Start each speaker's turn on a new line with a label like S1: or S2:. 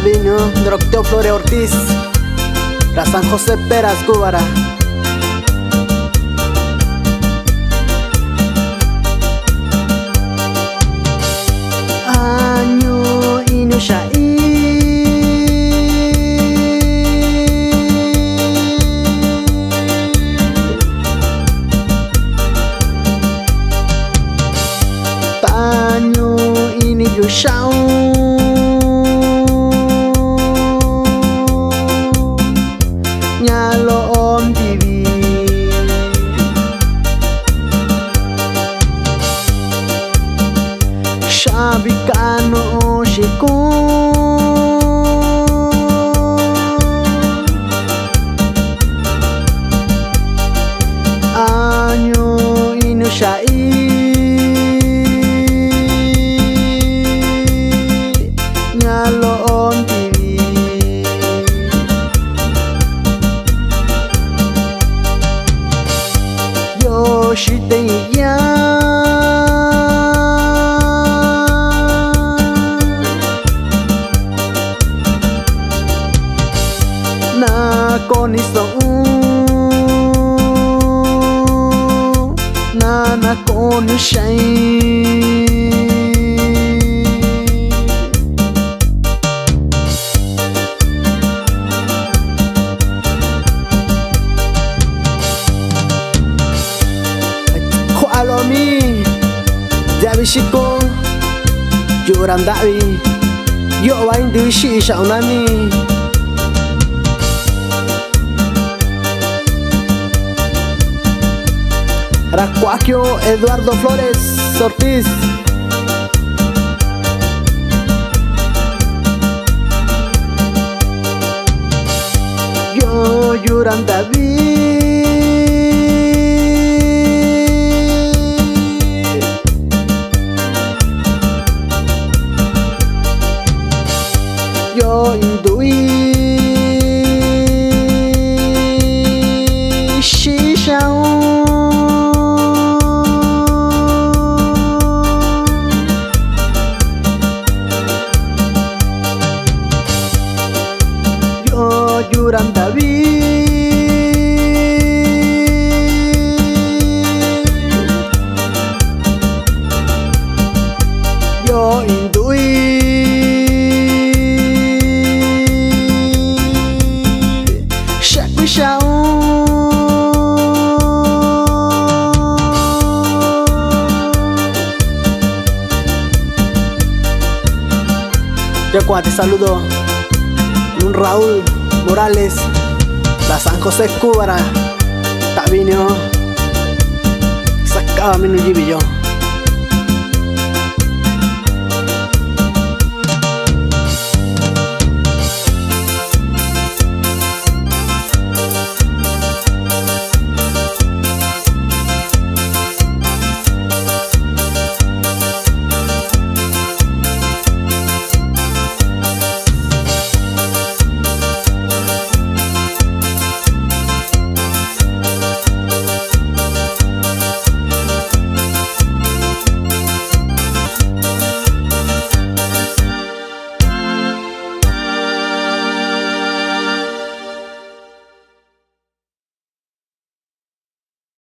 S1: Tabiño, Doroteo Flores Ortiz, la San José Peras, Cúbara. Año Inushaí Año Inuyushao Nyalo om divi Shabikano Shiko Año Inushai Nyalo on TV Yoshiteya Na koniso Na konushai Alomi Jabishiko Yurandawi Yo wain dushi shaunami Racuaquio Eduardo Flores Ortiz Yo Yurandawi Yo indui shishao Yo yurandavi Yo indui Yo te saludo un Raúl Morales, la San José Cúbara, Tabiño, sacaba mi nujibillo.